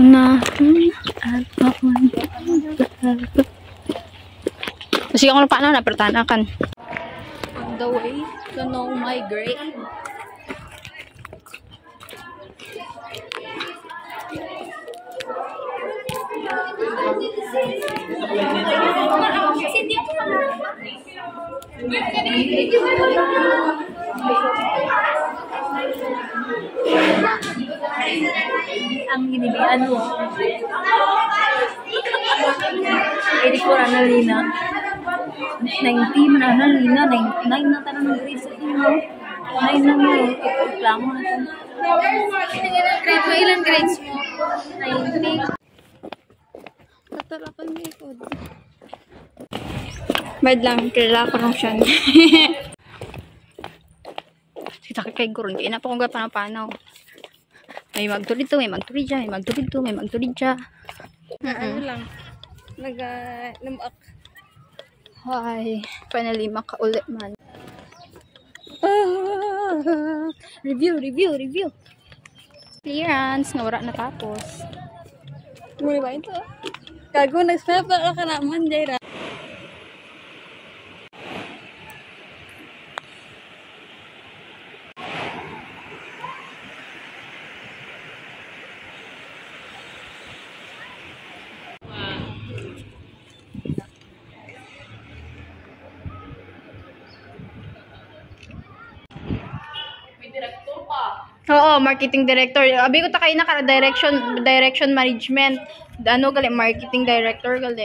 na at ako'y kasi ako na paano na pertanakan. On the way to know my grave. Ang ginilian mo. Edi ko na Lina. 90 man na Lina. 9 na tanong ng grade sa inyo. 9 na mo. Reklamo na ito. Grade mo, ilang grades mo? 90. Tatarapan mo ikod. Bad lang, kilala ko nung siya. Sakit kay gurun. Kaya na po kong gapanaw-panaw. May magtulid to, may magtulid dyan, may magtulid to, may magtulid dyan. Ano lang, nag-lumak. Hi, finally makaulit man. Review. Clearance, nga wala natapos. Muli ba ito? Kago, nag-spell ka naman, Jaira. Oo, marketing director. Abi ko ta kay na direction management. Ano gali marketing director gali.